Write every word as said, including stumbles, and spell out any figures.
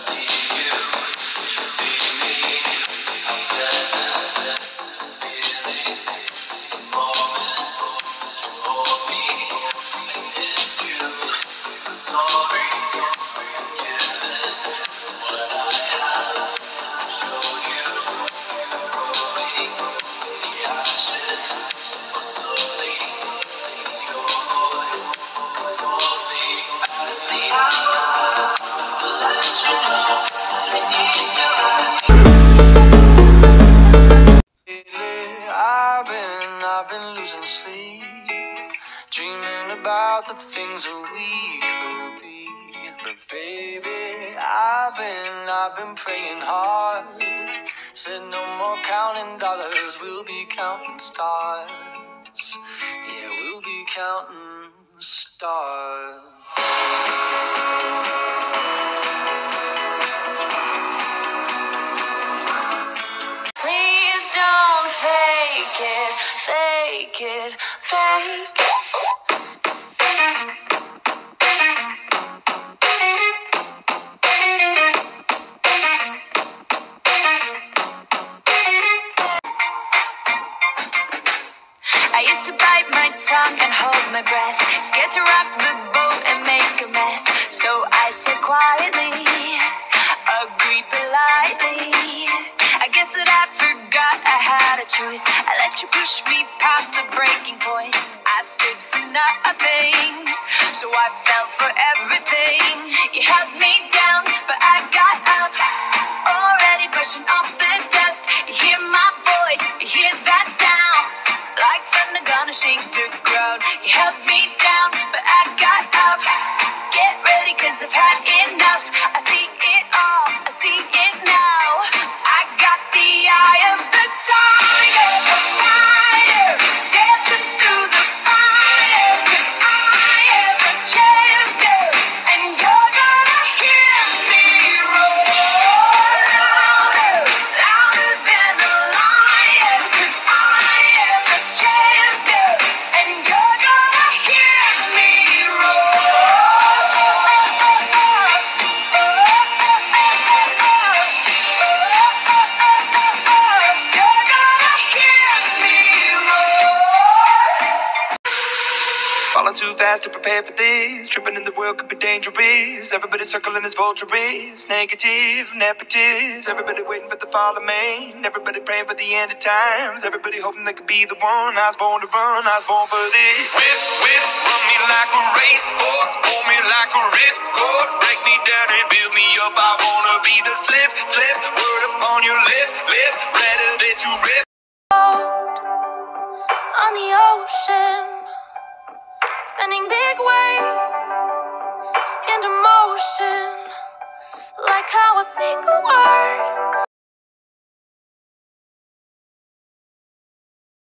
I've been losing sleep, dreaming about the things that we could be. But baby, I've been, I've been praying hard. Said no more counting dollars, we'll be counting stars. Yeah, we'll be counting stars. Please don't fake it, fake it, fake it. I used to bite my tongue and hold my breath, scared to rock the boat and make a mess. So I said quietly, agreed politely. I guess that I forgot I had a choice. I let you push me past the breaking point. I stood for nothing, so I fell for everything. You held me down, but I got up, already brushing off the dust. You hear my voice, you hear that sound, like thunder gonna shake the ground. You held me down, but I got up. Get ready, cause I've had enough. I see it all, I see it now. I got the eye of the tiger, the fighter, dancing through the fire. Cause I am a champion, and you're gonna hear me roar louder, louder than a lion. Cause I am a champion, and you're gonna hear me roar. Falling too fast to prepare for this. Tripping in the world could be dangerous. Everybody circling as vultures. Negative, nepotist. Everybody waiting for the fall of man. Everybody praying for the end of times. Everybody hoping they could be the one. I was born to run, I was born for this. Whip, whip, run me like a racehorse. Hold me like a ripcord. Break me down and build me up. I wanna be the slip, slip. Word upon your lip, lip. Better that you rip. On the ocean, sending big waves into motion, like how a single word